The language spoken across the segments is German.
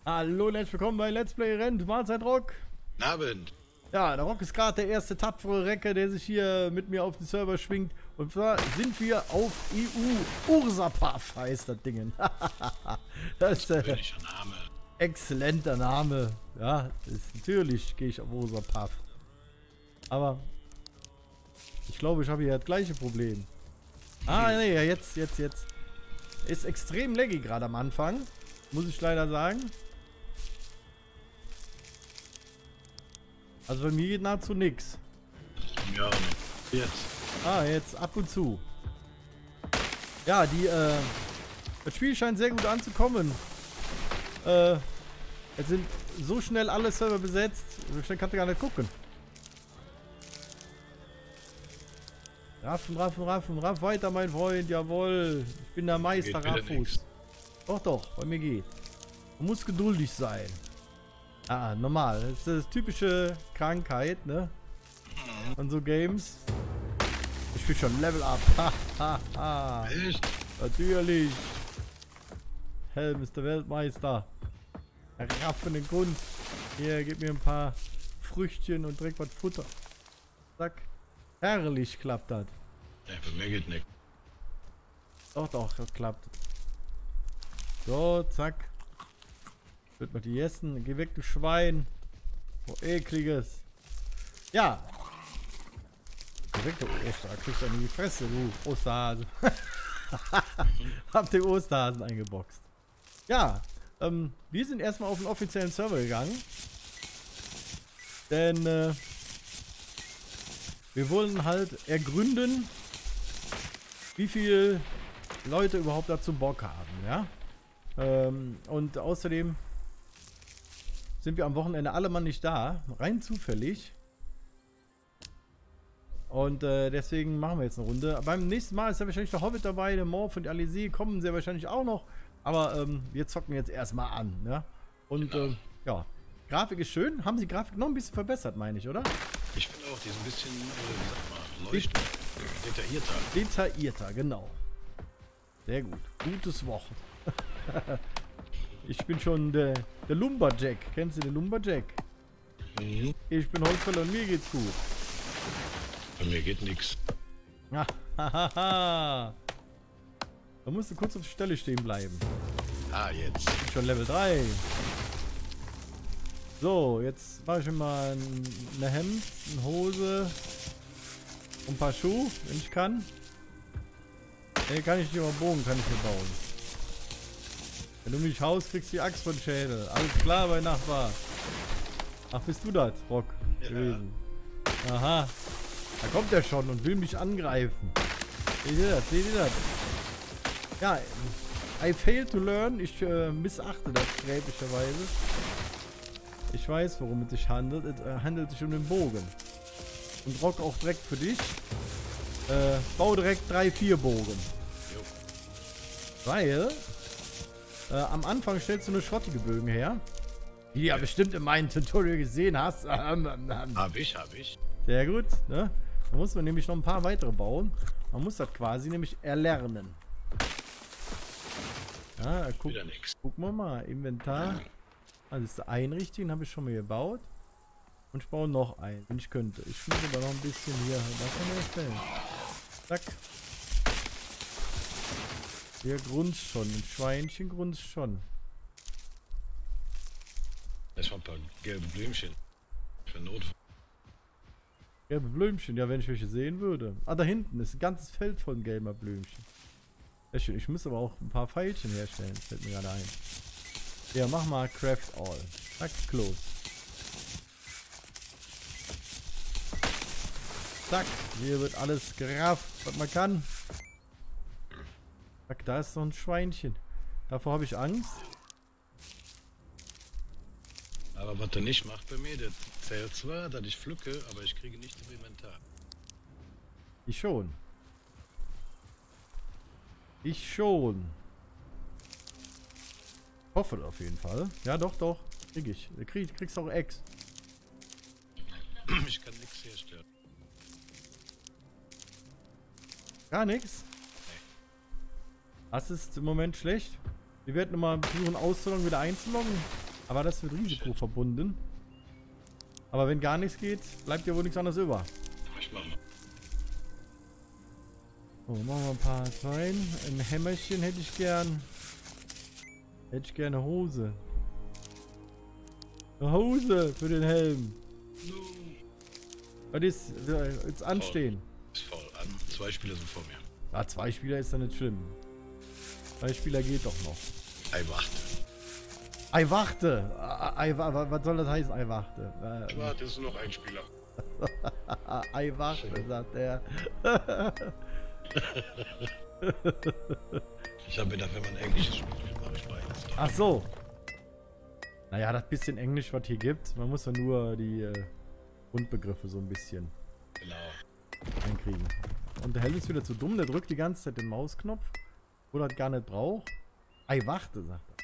Hallo und herzlich willkommen bei Let's Play Rent. Mahlzeit Rock. Guten Abend. Ja, der Rock ist gerade der erste tapfere Recke, der sich hier mit mir auf den Server schwingt. Und zwar sind wir auf EU. Ursapaf heißt das Ding. Das ist Schöner Name. Exzellenter Name. Ja, natürlich gehe ich auf Ursapaf. Aber ich glaube, ich habe hier das gleiche Problem. Ah, nee, ja, jetzt. Ist extrem laggy gerade am Anfang. Muss ich leider sagen. Also bei mir geht nahezu nix. Ja, jetzt. Ah, jetzt ab und zu. Ja, das Spiel scheint sehr gut anzukommen. Jetzt sind so schnell alle Server besetzt. So schnell kannst du gar nicht gucken. Raff weiter, mein Freund, jawohl. Ich bin der Meister Raffus. Doch, bei mir geht. Man muss geduldig sein. Ah, normal. Das ist das typische Krankheit, ne? Von so Games. Ich spiele schon Level Up. Ha. Echt? Natürlich. Helm ist der Weltmeister. Raffende Kunst. Hier, gib mir ein paar Früchtchen und direkt was Futter. Zack. Herrlich klappt das. Ja, bei mir geht nicht. Doch, das klappt. So, zack. Wird mal die essen. Geh weg, du Schwein. Oh, ekliges. Ja. Geh weg, du Oster. Kriegst du in die Fresse, du Osterhase. Hab den Osterhasen eingeboxt. Ja. Wir sind erstmal auf den offiziellen Server gegangen. Denn, wir wollen halt ergründen, wie viele Leute überhaupt dazu Bock haben, ja. Und außerdem sind wir am Wochenende alle Mann nicht da, rein zufällig. Und deswegen machen wir jetzt eine Runde. Beim nächsten Mal ist ja wahrscheinlich der Hobbit dabei, der Morph und die Alizé kommen sehr wahrscheinlich auch noch. Aber wir zocken jetzt erstmal an, ja. Und ja, Grafik ist schön. Haben sie Grafik noch ein bisschen verbessert, meine ich, oder? Ich finde auch, die ist ein bisschen, wie sagt man, leuchtend. Detaillierter. Detaillierter, genau. Sehr gut. Gutes Wort. Ich bin schon der Lumberjack. Kennst du den Lumberjack? Mhm. Ich bin Holzfäller und mir geht's gut. Bei mir geht nichts. Da musst du kurz auf der Stelle stehen bleiben. Ah, jetzt. Ich bin schon Level 3. So, jetzt mache ich mir mal eine Hemd, eine Hose und ein paar Schuhe, wenn ich kann. Nee, kann ich nicht, aber Bogen kann ich hier bauen. Wenn du mich haust, kriegst du die Axt von Schädel. Alles klar bei Nachbar. Ach, bist du das, Rock? Ja. Gewesen. Aha. Da kommt er schon und will mich angreifen. Seht ihr das? Ja, I fail to learn. Ich missachte das sträflicherweise. Ich weiß, worum es sich handelt. Es handelt sich um den Bogen. Und Rock auch direkt für dich. Bau direkt 3-4 Bogen. Jo. Weil am Anfang stellst du nur schrottige Bögen her. Die du ja bestimmt in meinem Tutorial gesehen hast. Hab ich. Sehr gut, ne? Da muss man nämlich noch ein paar weitere bauen. Man muss das quasi nämlich erlernen. Ja, Wieder nix. gucken wir mal. Inventar. Also das einrichtigen habe ich schon mal gebaut. Und ich baue noch ein, wenn ich könnte. Ich muss aber noch ein bisschen hier davon erstellen. Zack. Hier grunzt schon. Ein Schweinchen grunzt schon. Erstmal ein paar gelbe Blümchen. Für Notfall. Gelbe Blümchen, ja, wenn ich welche sehen würde. Ah, da hinten ist ein ganzes Feld von gelber Blümchen. Sehr schön. Ich muss aber auch ein paar Pfeilchen herstellen. Fällt mir gerade ein. Ja, mach mal Craft All. Zack, close. Zack, hier wird alles gerafft, was man kann. Zack, da ist noch ein Schweinchen. Davor habe ich Angst. Aber was er nicht macht bei mir, der zählt zwar, dass ich pflücke, aber ich kriege nicht im Inventar. Ich schon. Hoffe auf jeden Fall. Ja, doch. Krieg ich. Kriegst auch Ex. Ich kann nichts herstellen. Gar nichts? Das ist im Moment schlecht. Wir werden nochmal versuchen auszuloggen, wieder einzuloggen. Aber das wird Risiko verbunden. Aber wenn gar nichts geht, bleibt ja wohl nichts anderes über. Ich mach mal. So, machen wir ein paar rein. Ein Hämmerchen hätte ich gern. Hätte ich gerne Hose. Eine Hose für den Helm. Was ist jetzt anstehen? Ist voll an. 2 Spieler sind vor mir. Ah, 2 Spieler ist ja nicht schlimm. 2 Spieler geht doch noch. Ei, warte. Ei, warte! Was soll das heißen, Ei, warte? Warte, ist nur noch ein Spieler. Ei, warte, sagt er. Ich habe gedacht, wenn man Englisches spielt, mache ich beides. Ach so. Naja, das bisschen Englisch, was hier gibt. Man muss ja nur die Grundbegriffe so ein bisschen Genau. einkriegen. Und der Hell ist wieder zu dumm. Der drückt die ganze Zeit den Mausknopf. Oder das gar nicht braucht. Ei, warte, sagt er.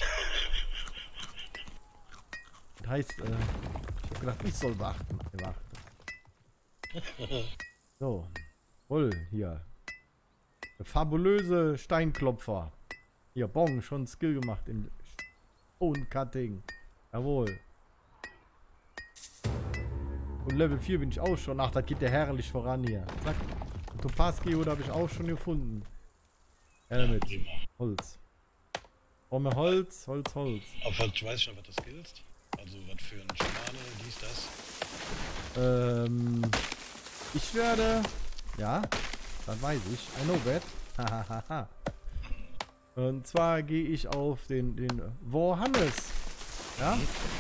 Das heißt, ich hab gedacht, ich soll warten. Ei, warte. So. Voll, hier. Der fabulöse Steinklopfer. Hier, Bong, schon Skill gemacht in Stone Cutting. Jawohl. Und Level 4 bin ich auch schon. Ach, das geht ja herrlich voran hier. Zack. Topazgeode habe ich auch schon gefunden. Ja, damit. Holz. Brauchen wir Holz, Holz, Holz. Auf was, ich weiß schon, was du skillst. Also, was für ein Schamane, dies, das. Ich werde... Ja, das weiß ich. I know that. Hahaha. Und zwar gehe ich auf den Warhannes. Ja?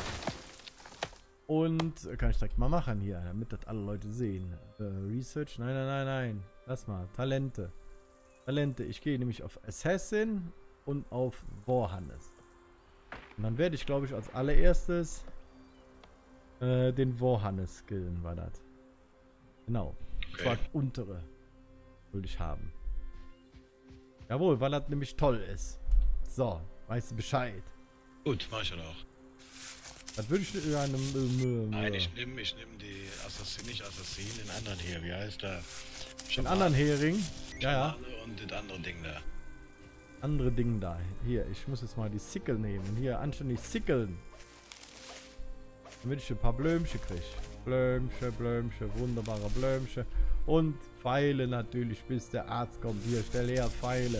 Und kann ich direkt mal machen hier, damit das alle Leute sehen. Research, nein, nein, nein, nein. Lass mal, Talente. Talente, ich gehe nämlich auf Assassin und auf Warhannes. Und dann werde ich, glaube ich, als allererstes den Warhannes skillen, war das. Genau. Okay. Das untere würde ich haben. Jawohl, weil das nämlich toll ist. So, weißt du Bescheid. Gut, mach ich dann auch. Das würde ich in einem... Nein, ich nehm die Assassin, nicht Assassin, den anderen hier. Wie heißt der? Den anderen Hering. Ja, ja. Und das andere Ding da. Andere Ding da. Hier, ich muss jetzt mal die Sickel nehmen. Hier, anständig sickeln. Damit ich ein paar Blömchen kriege. Blömchen, Blömchen, wunderbare Blömchen. Und Pfeile natürlich, bis der Arzt kommt. Hier, stell her, Pfeile.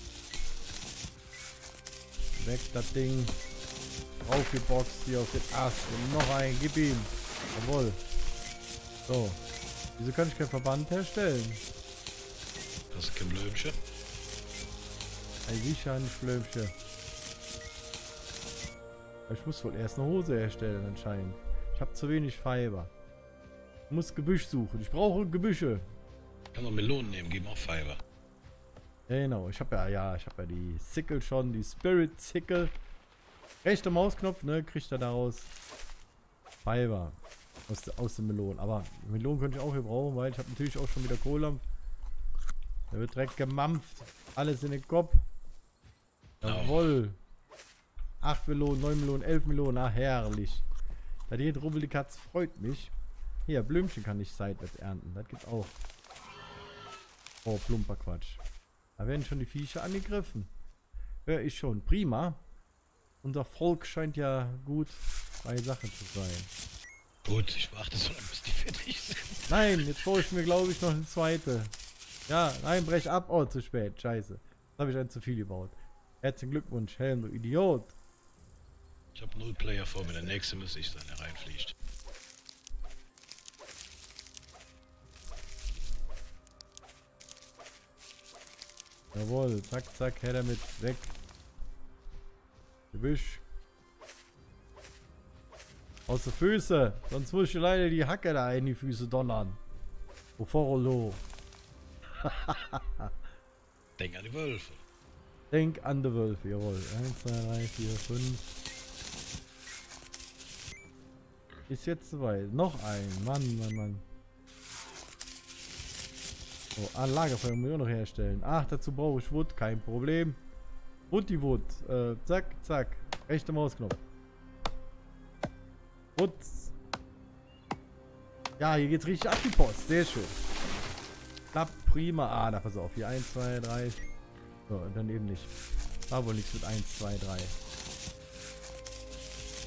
Weg das Ding. Aufgeboxt hier auf den Ast. Und noch ein, gib ihm. Jawohl. So. Wieso kann ich kein Verband herstellen? Das ist kein Blömchen. Ein Riecher, nicht Blömchen. Ich muss wohl erst eine Hose herstellen anscheinend. Ich habe zu wenig Fiber. Ich muss Gebüsch suchen. Ich brauche Gebüsche. Ich kann noch Melonen nehmen, geben auch Fiber. Genau, ich habe ja die Sickle schon, die Spirit Sickle. Rechter Mausknopf, ne, kriegt er daraus Fiber aus den Melonen. Aber Melonen könnte ich auch hier brauchen, weil ich habe natürlich auch schon wieder Kohle. Der wird direkt gemampft. Alles in den Kopf. Jawohl. 8 Melonen, 9 Melonen, 11 Melonen. Ah, herrlich. Da die Rubbel die Katz freut mich. Hier, Blümchen kann ich seitwärts ernten. Das gibt's auch. Oh, plumper Quatsch. Da werden schon die Viecher angegriffen. Ja, ist schon prima. Unser Volk scheint ja gut bei Sache zu sein. Gut, ich warte so lange, bis die fertig sind. Nein, jetzt brauche ich mir, glaube ich, noch eine zweite. Ja, nein, brech ab. Oh, zu spät. Scheiße. Jetzt habe ich einen zu viel gebaut. Herzlichen Glückwunsch, Helm, du Idiot. Ich habe 0 Player vor mir. Der nächste müsste ich sein, der reinfliegt. Jawohl, zack, zack, her damit, weg. Gebüsch. Aus den Füße, sonst muss ich leider die Hacke da in die Füße donnern. Wovor Denk an die Wölfe. Denk an die Wölfe, jawohl. 1, 2, 3, 4, 5. Ist jetzt soweit. Noch ein. Mann, Mann, Mann. So, Lagerfeuer muss ich auch noch herstellen. Ach, dazu brauche ich Wood, kein Problem. Wood die Wood. Zack, zack. Rechter Mausknopf. Wood. Ja, hier geht's richtig ab die Post. Sehr schön. Klappt prima. Ah, da pass auf. Hier 1, 2, 3. So, und dann eben nicht. War wohl nichts mit 1, 2, 3.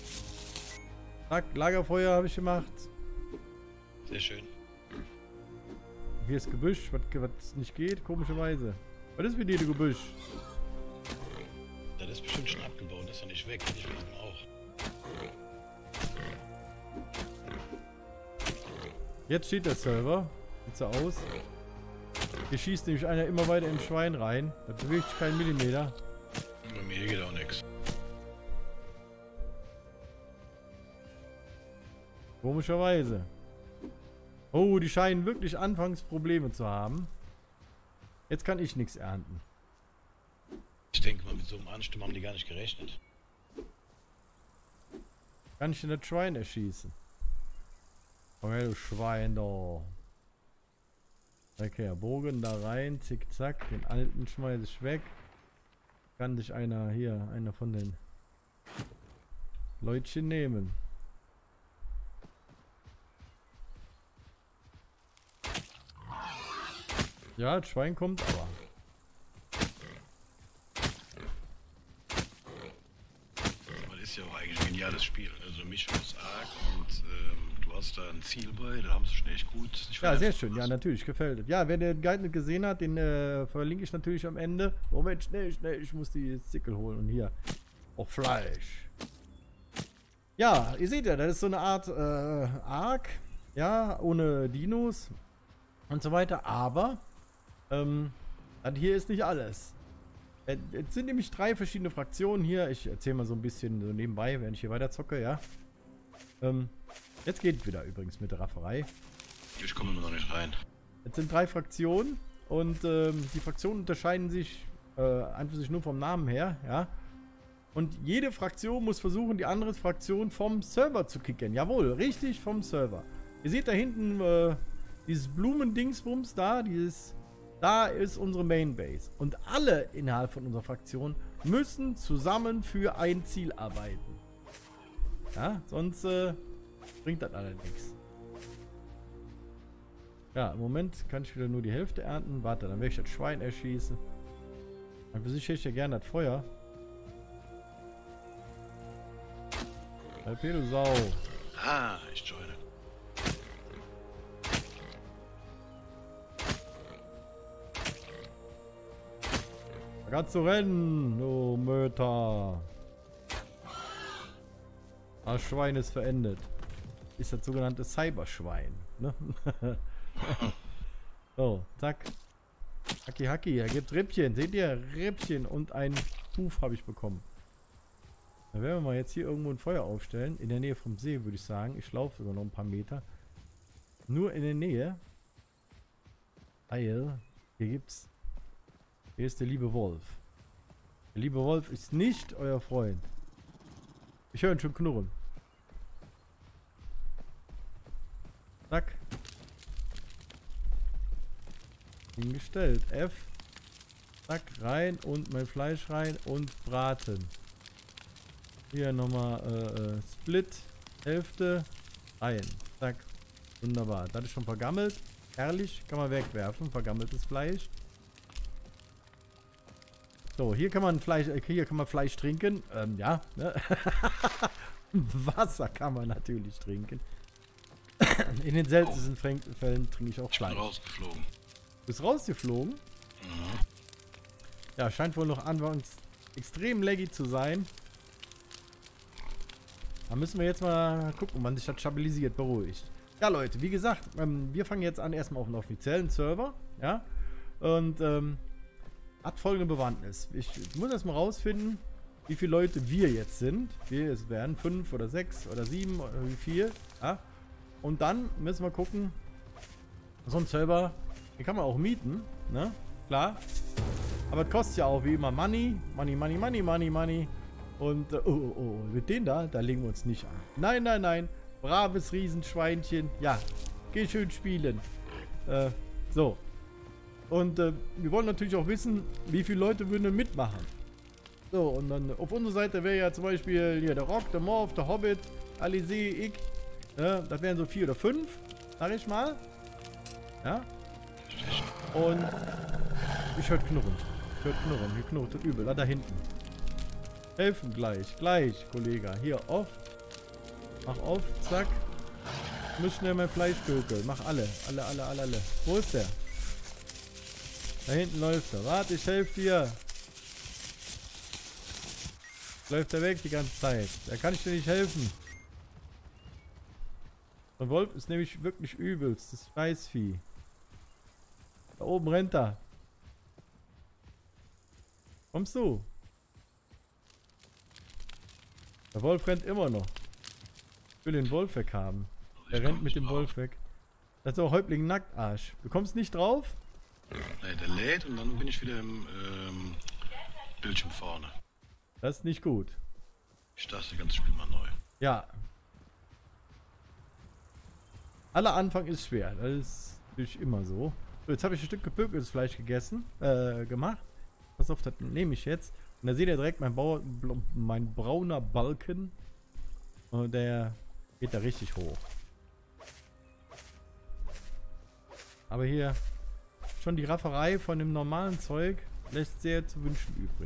Zack, Lagerfeuer habe ich gemacht. Sehr schön. Hier ist Gebüsch, was nicht geht, komischerweise. Was ist mit dir, Gebüsch? Das ist bestimmt schon abgebaut, das ist ja nicht weg. Ich will ihn auch. Jetzt steht der Server. Sieht so aus. Hier schießt nämlich einer immer weiter ins Schwein rein. Da bewegt sich kein Millimeter. Bei mir geht auch nichts. Komischerweise. Oh, die scheinen wirklich anfangs Probleme zu haben. Jetzt kann ich nichts ernten. Ich denke mal, mit so einem Ansturm haben die gar nicht gerechnet. Kann ich denn das Schwein erschießen? Oh, du Schwein da. Okay, Bogen da rein, zickzack. Den alten schmeiße ich weg. Kann sich einer hier, einer von den Leutchen nehmen. Ja, das Schwein kommt aber. Aber das ist ja auch eigentlich ein geniales Spiel. Also Mischung ist arg und du hast da ein Ziel bei, da haben sie schon echt gut. Ja, sehr schön. Ja, natürlich, gefällt es. Ja, wer den Guide nicht gesehen hat, den verlinke ich natürlich am Ende. Moment, schnell, ich muss die Sickel holen. Und hier auch Fleisch. Ja, ihr seht ja, das ist so eine Art Ark. Ja, ohne Dinos und so weiter. Aber das hier ist nicht alles. Es sind nämlich 3 verschiedene Fraktionen hier. Ich erzähle mal so ein bisschen so nebenbei, während ich hier weiter zocke, ja. Jetzt geht es wieder übrigens mit der Rafferei. Ich komme nur noch nicht rein. Jetzt sind 3 Fraktionen und die Fraktionen unterscheiden sich einfach sich nur vom Namen her, ja. Und jede Fraktion muss versuchen, die andere Fraktion vom Server zu kicken. Jawohl, richtig vom Server. Ihr seht da hinten dieses Blumendingsbums da, da ist unsere Mainbase. Und alle innerhalb von unserer Fraktion müssen zusammen für ein Ziel arbeiten. Ja, sonst bringt das alles nichts. Ja, im Moment kann ich wieder nur die Hälfte ernten. Warte, dann werde ich das Schwein erschießen. Dann versichere ich ja gerne das Feuer. Hey, du Sau. Ah, ich joine. Da kannst du rennen, du Möter. Das Schwein ist verendet. Ist das sogenannte Cyberschwein. Ne? So, zack. Hacki, hacki, er gibt Rippchen. Seht ihr? Rippchen und ein Huf habe ich bekommen. Dann werden wir mal jetzt hier irgendwo ein Feuer aufstellen. In der Nähe vom See, würde ich sagen. Ich laufe sogar noch ein paar Meter. Nur in der Nähe. Weil hier gibt's. Hier ist der liebe Wolf. Der liebe Wolf ist nicht euer Freund. Ich höre ihn schon knurren. Zack. Hingestellt. F. Zack, rein und mein Fleisch rein und braten. Hier nochmal Split. Hälfte. Rein. Zack. Wunderbar. Das ist schon vergammelt. Herrlich. Kann man wegwerfen. Vergammeltes Fleisch. So, hier kann man Fleisch trinken. Ja. Ne? Wasser kann man natürlich trinken. In den seltensten Fällen trinke ich auch Fleisch. Ich bin rausgeflogen. Du bist rausgeflogen? Mhm. Ja, scheint wohl noch anfangs extrem laggy zu sein. Da müssen wir jetzt mal gucken, wann sich das stabilisiert, beruhigt. Ja, Leute, wie gesagt, wir fangen jetzt an erstmal auf einen offiziellen Server. Ja. Und hat folgende Bewandtnis. Ich muss erstmal rausfinden, wie viele Leute wir jetzt sind. Es werden 5 oder 6 oder 7 oder wie viel. Ja. Und dann müssen wir gucken, so ein Server, den kann man auch mieten, ne? Klar. Aber es kostet ja auch wie immer Money. Money. Und, mit denen da legen wir uns nicht an. Nein. Braves Riesenschweinchen. Ja, geh schön spielen. So. Und wir wollen natürlich auch wissen, wie viele Leute würden denn mitmachen. So, und dann auf unserer Seite wäre ja zum Beispiel hier der Rock, der Morph, der Hobbit, Alizé, ich. Das wären so 4 oder 5, sag ich mal. Ja. Und ich höre Knurren. Hier knurrt das übel. Da hinten. Helfen gleich, Kollege. Hier off. Mach auf, zack. Ich muss schnell mein Fleisch gürkeln. Mach alle. Alle. Wo ist der? Da hinten läuft er. Warte, ich helfe dir. Läuft er weg die ganze Zeit. Da kann ich dir nicht helfen. Der Wolf ist nämlich wirklich übelst. Das Scheißvieh. Da oben rennt er. Kommst du? Der Wolf rennt immer noch. Ich will den Wolf weghaben. Der rennt mit dem Wolf weg. Das ist auch Häuptling Nacktarsch. Du kommst nicht drauf? Nee, der lädt und dann bin ich wieder im Bildschirm vorne. Das ist nicht gut. Ich starte das ganze Spiel mal neu. Ja. Aller Anfang ist schwer. Das ist natürlich immer so. So, jetzt habe ich ein Stück gepökeltes Fleisch gegessen. Gemacht. Pass auf, das nehme ich jetzt. Und da seht ihr direkt mein brauner Balken. Und der geht da richtig hoch. Aber hier schon die Rafferei von dem normalen Zeug lässt sehr zu wünschen übrig.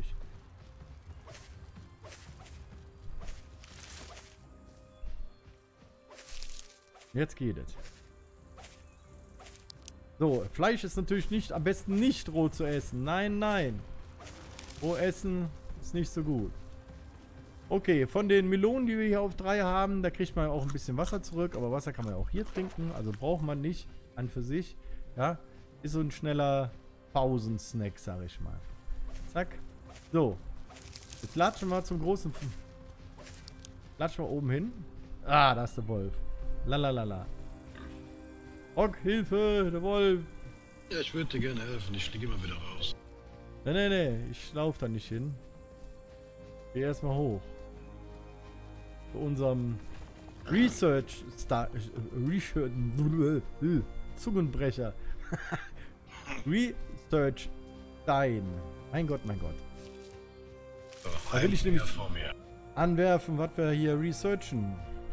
Jetzt geht es. So, Fleisch ist natürlich nicht, am besten nicht roh zu essen. Nein, nein. Roh essen ist nicht so gut. Okay, von den Melonen, die wir hier auf 3 haben, da kriegt man auch ein bisschen Wasser zurück. Aber Wasser kann man ja auch hier trinken. Also braucht man nicht an für sich. Ja, ist so ein schneller Pausensnack, sag ich mal. Zack. So. Jetzt latschen wir zum großen... Latschen wir oben hin. Ah, da ist der Wolf. Lalalala. Rock, Hilfe, der Wolf. Ja, ich würde dir gerne helfen. Ich fliege immer wieder raus. Nee. Ich laufe da nicht hin. Geh erstmal hoch. Zu unserem Zungenbrecher. Research Stein. Mein Gott. So, Da will ich nämlich vor mir. anwerfen, was wir hier researchen.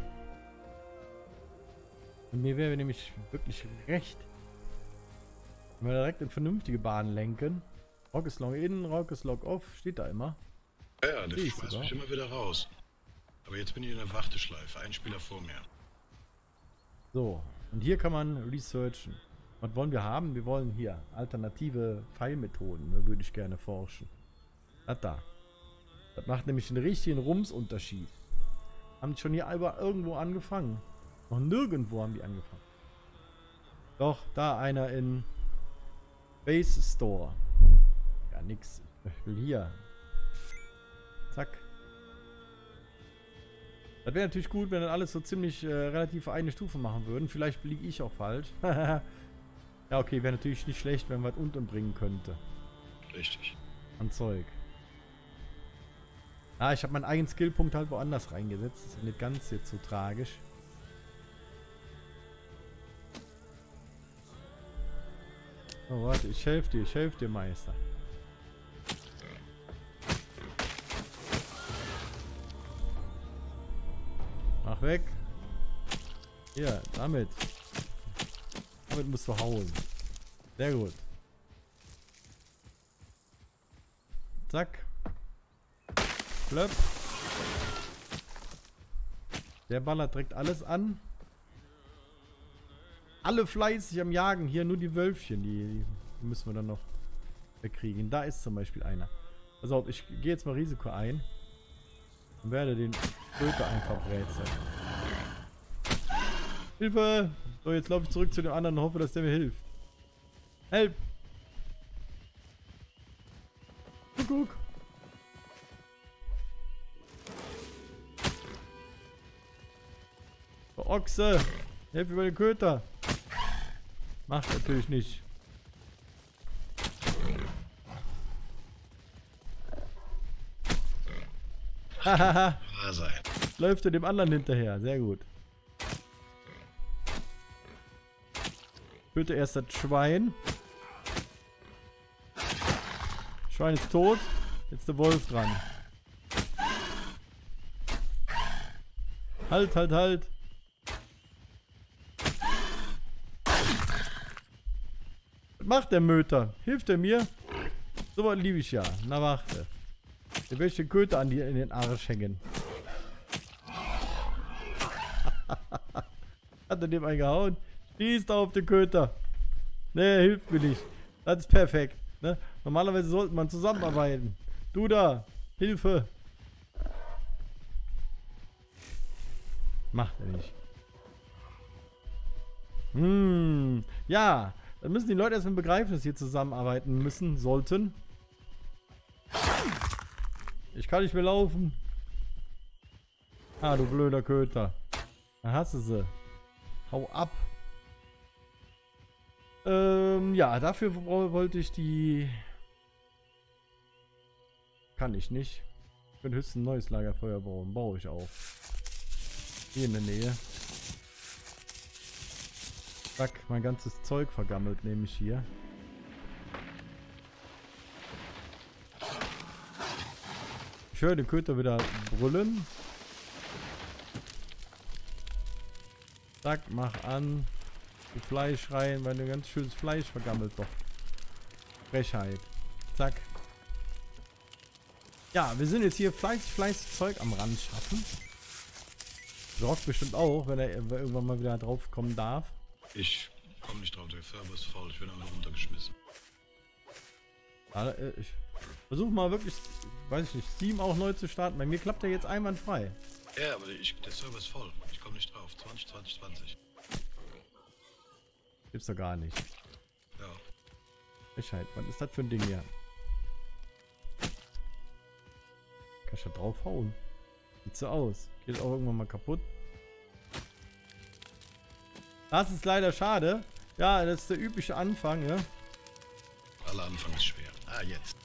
Und mir wäre nämlich wirklich recht, wenn wir direkt in vernünftige Bahnen lenken. Rock is log in, Rock is log off, steht da immer. Ja, der schmeißt mich immer wieder raus. Aber jetzt bin ich in der Warteschleife, ein Spieler vor mir. So, und hier kann man researchen. Was wollen wir haben? Wir wollen hier alternative Pfeilmethoden, da würde ich gerne forschen. Da. Das macht nämlich einen richtigen Rumsunterschied. Haben die schon hier irgendwo angefangen? Noch nirgendwo haben die angefangen. Doch, da einer in Base Store. Ja, nix. Ich will hier. Zack. Das wäre natürlich gut, wenn dann alles so ziemlich relativ eine Stufe machen würden. Vielleicht liege ich auch falsch. Ja, okay, wäre natürlich nicht schlecht, wenn man was unten bringen könnte. Richtig. An Zeug. Ah, ich habe meinen eigenen Skillpunkt halt woanders reingesetzt. Das ist nicht ganz jetzt so tragisch. Oh, warte, ich helfe dir, Meister. Mach weg. Hier, damit. Damit musst du hauen. Sehr gut. Zack. Flöpp. Der ballert direkt alles an. Alle fleißig am Jagen. Hier nur die Wölfchen. Die müssen wir dann noch wegkriegen. Da ist zum Beispiel einer. Pass auf, ich gehe jetzt mal Risiko ein. Und werde den Köter einfach brätseln. Hilfe! So, jetzt laufe ich zurück zu dem anderen und hoffe, dass der mir hilft. Help! Guck! Oh, Ochse! Hilf mir bei den Köter! Macht natürlich nicht. Hahaha! Läuft er dem anderen hinterher. Sehr gut. Töte erst das Schwein. Schwein ist tot. Jetzt der Wolf dran. Halt. Was macht der Möter? Hilft er mir? So was liebe ich ja. Na warte. Der will ich den Köter in den Arsch hängen. Hat er dem einen gehauen? Schießt auf den Köter. Ne, hilft mir nicht. Das ist perfekt. Ne? Normalerweise sollte man zusammenarbeiten. Du da, Hilfe. Macht er nicht. Ja, dann müssen die Leute erstmal begreifen, dass sie zusammenarbeiten müssen, sollten. Ich kann nicht mehr laufen. Ah, du blöder Köter. Da hast du sie. Hau ab. Ja, dafür wollte ich die... Kann ich nicht. Ich könnte höchstens ein neues Lagerfeuer bauen. Baue ich auch. Hier in der Nähe. Zack, mein ganzes Zeug vergammelt, nehme ich hier. Ich höre den Köter wieder brüllen. Zack, mach an. Die Fleisch rein, weil ein ganz schönes Fleisch vergammelt doch. Frechheit. Zack. Ja, wir sind jetzt hier fleißig Zeug am Rand schaffen. Sorgt bestimmt auch, wenn er irgendwann mal wieder drauf kommen darf. Ich komme nicht drauf, der Server ist faul, ich bin einfach runtergeschmissen. Ich versuche mal wirklich, weiß ich nicht, Steam auch neu zu starten. Bei mir klappt der jetzt einwandfrei. Ja, aber der Server ist voll. Ich komme nicht drauf. 20. Gibt's doch gar nicht. Ja. Frechheit, was ist das für ein Ding hier? Kann ich da draufhauen? Sieht so aus. Geht auch irgendwann mal kaputt. Das ist leider schade. Ja, das ist der übliche Anfang, ja. Aller Anfang ist schwer. Ah, jetzt.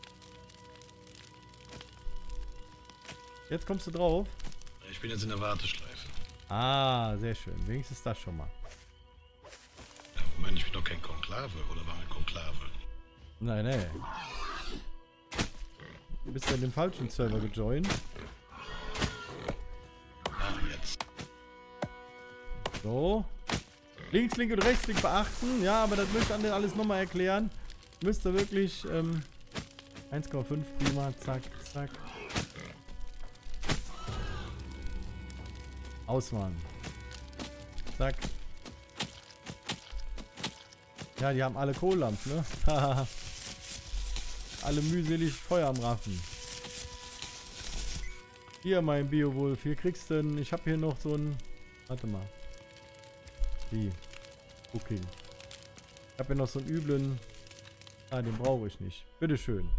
Jetzt kommst du drauf. Ich bin jetzt in der Warteschleife. Ah, sehr schön. Wenigstens das schon mal. Ja, Moment, ich bin doch kein Konklave, oder war ein Konklave? Nein, nein. Du bist ja in den falschen Server gejoint. Ah, jetzt. So. Links, Link und Rechtsklick beachten. Ja, aber das möchte ich alles nochmal erklären. Müsste wirklich 1,5 prima. Zack, zack. Ausmachen. Zack. Ja, die haben alle Kohldampf, ne? Alle mühselig Feuer am Raffen. Hier, mein Beowulf. Hier kriegst du einen... Ich habe hier noch so ein... Warte mal. Wie? Cooking. Ich habe hier noch so einen üblen... Ah, den brauche ich nicht. Bitteschön.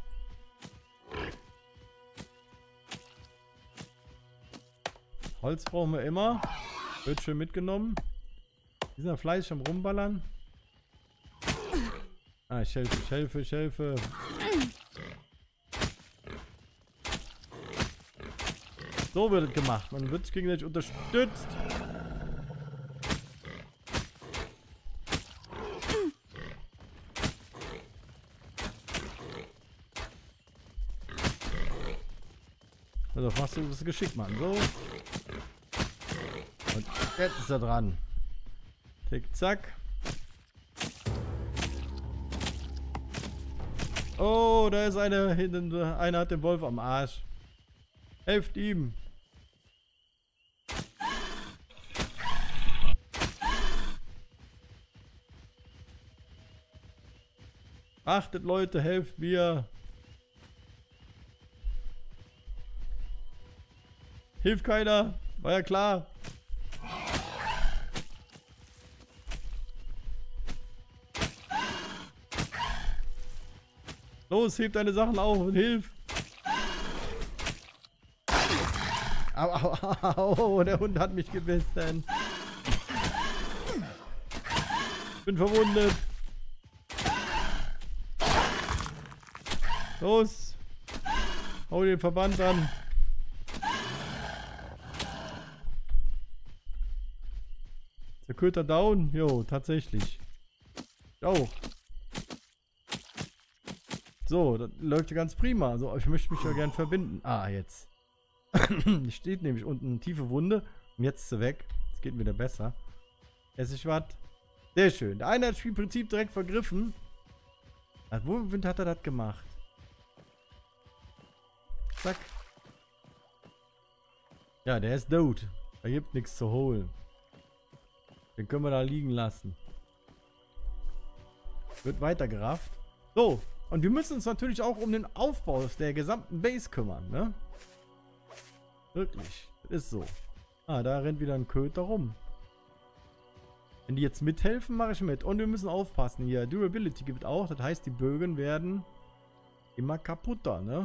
Holz brauchen wir immer. Wird schön mitgenommen. Die sind fleißig am Rumballern. Ah, ich helfe. So wird es gemacht. Man wird sich gegenseitig unterstützt. Also machst du das geschickt, Mann. So. Und jetzt ist er dran. Tick, zack. Oh, da ist einer hinten. Einer hat den Wolf am Arsch. Helft ihm. Achtet, Leute, helft mir. Hilft keiner. War ja klar. Los, heb deine Sachen auf und hilf. Au, der Hund hat mich gebissen. Bin verwundet. Los. Hau den Verband an. Der Köter down? Jo, tatsächlich. Ich auch. So, das läuft ja ganz prima. So, ich möchte mich ja gern verbinden. Ah, jetzt. Steht nämlich unten eine tiefe Wunde. Und jetzt ist sie weg. Es geht wieder besser. Essigwatt. Sehr schön. Der eine hat das Spielprinzip direkt vergriffen. Womit hat er das gemacht? Zack. Ja, der ist tot. Da gibt nichts zu holen. Den können wir da liegen lassen. Wird weitergerafft. So, und wir müssen uns natürlich auch um den Aufbau der gesamten Base kümmern, ne? Wirklich, das ist so. Ah, da rennt wieder ein Köter rum. Wenn die jetzt mithelfen, mache ich mit. Und wir müssen aufpassen hier. Durability gibt auch, das heißt, die Bögen werden immer kaputter, ne?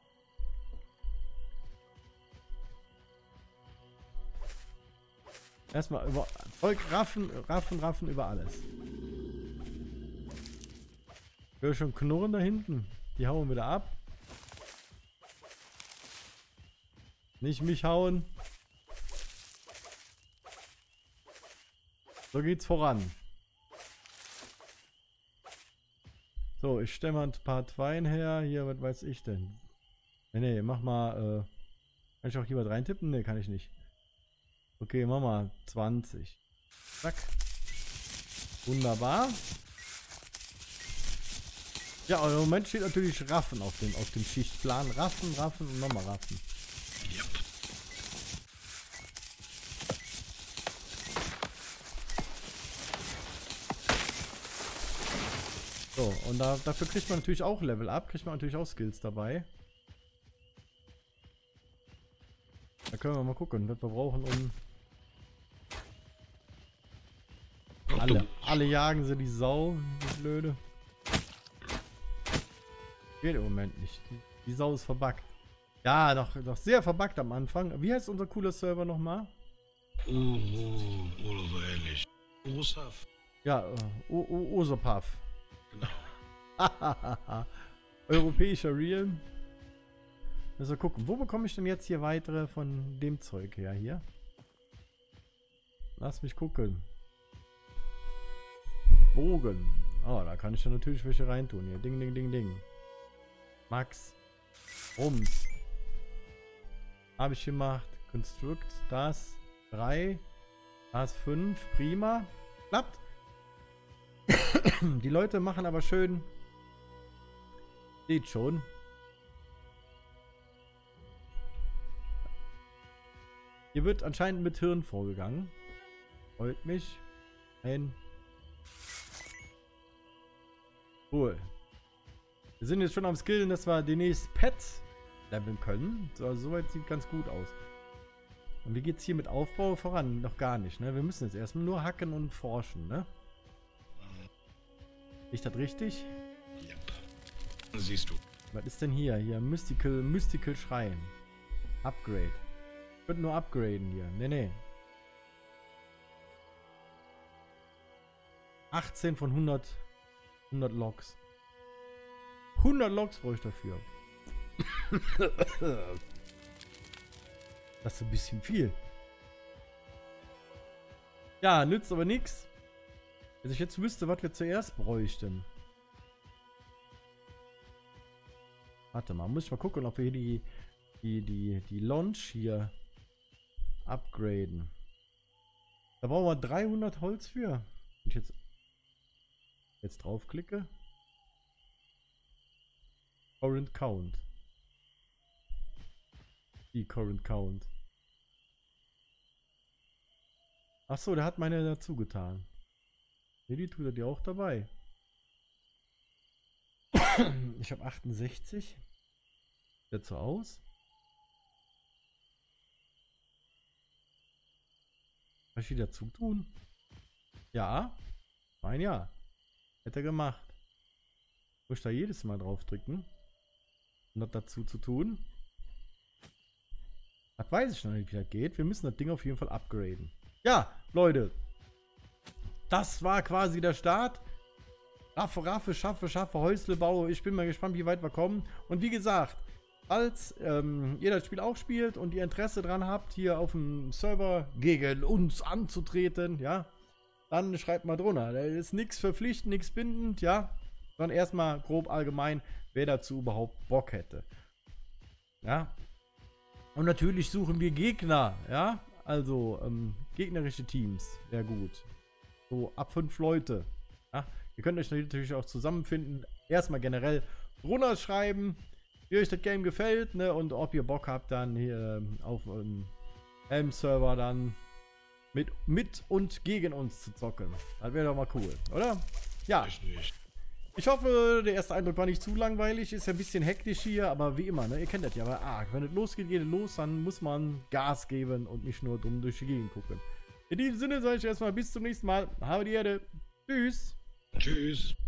Erstmal über Volk raffen über alles. Ich höre schon Knurren da hinten. Die hauen wieder ab. Nicht mich hauen. So geht's voran. So, ich stelle mal ein paar Tweien her. Hier, was weiß ich denn? Nee, mach mal, kann ich auch hier was reintippen? Ne, kann ich nicht. Okay, mach mal 20. Zack. Wunderbar. Ja, und im Moment steht natürlich Raffen auf dem Schichtplan. Raffen und nochmal Raffen. Yep. So, und dafür kriegt man natürlich auch Level up, kriegt man natürlich auch Skills dabei. Da können wir mal gucken, was wir brauchen, um... Alle jagen sie die Sau, die Blöde. Geht im Moment nicht. Die Sau ist verbuggt. Ja, noch sehr verbuggt am Anfang. Wie heißt unser cooler Server nochmal? Oder so ähnlich. Urusaf. Ja, Osopav. Genau. Europäischer Realm. Also gucken, wo bekomme ich denn jetzt hier weitere von dem Zeug her hier? Lass mich gucken. Bogen. Oh, da kann ich dann natürlich welche reintun hier. Ding, ding, ding, ding. Max. Rums. Habe ich gemacht. Construct. Das. 3. Das 5. Prima. Klappt. Die Leute machen aber schön. Seht schon. Hier wird anscheinend mit Hirn vorgegangen. Freut mich. Ein. Cool. Wir sind jetzt schon am Skillen, dass wir demnächst Pets leveln können. So, soweit sieht ganz gut aus. Und wie geht's hier mit Aufbau voran? Noch gar nicht, ne? Wir müssen jetzt erstmal nur hacken und forschen, ne? Ist das richtig? Yep. Siehst du. Was ist denn hier? Hier, Mystical Schrein. Upgrade. Ich würde nur upgraden hier. Nee. 18 von 100 Logs. 100 Logs brauche ich dafür. Das ist ein bisschen viel. Ja, nützt aber nichts. Wenn ich jetzt wüsste, was wir zuerst bräuchten. Warte mal, muss ich mal gucken, ob wir hier die Launch hier upgraden. Da brauchen wir 300 Holz für. Wenn ich jetzt draufklicke. Current Count. Die Current Count. Achso, der hat meine dazu getan. Ne, die tut er dir auch dabei. Ich habe 68. Sieht so aus. Was ich dazu tun? Ja. Mein ja. Hätte er gemacht. Muss ich da jedes Mal drauf drücken? Um das dazu zu tun? Das weiß ich noch nicht, wie das geht. Wir müssen das Ding auf jeden Fall upgraden. Ja, Leute. Das war quasi der Start. Raffe, schaffe, Häusle baue. Ich bin mal gespannt, wie weit wir kommen. Und wie gesagt, falls ihr das Spiel auch spielt und ihr Interesse dran habt, hier auf dem Server gegen uns anzutreten, ja, dann schreibt mal drunter. Da ist nichts verpflichtend, nichts bindend, ja, sondern erstmal grob allgemein, wer dazu überhaupt Bock hätte. Ja. Und natürlich suchen wir Gegner, ja, also gegnerische Teams, wäre gut. So ab 5 Leute, ja. Ihr könnt euch natürlich auch zusammenfinden. Erstmal generell runterschreiben, wie euch das Game gefällt, ne? Und ob ihr Bock habt, dann hier auf einem Helm-Server dann mit und gegen uns zu zocken. Das wäre doch mal cool, oder? Ja. Richtig. Ich hoffe, der erste Eindruck war nicht zu langweilig. Ist ja ein bisschen hektisch hier, aber wie immer, ne? Ihr kennt das ja, aber wenn es losgeht, geht es los, dann muss man Gas geben und nicht nur dumm durch die Gegend gucken. In diesem Sinne sage ich erstmal bis zum nächsten Mal. Habe die Erde. Tschüss. Tschüss.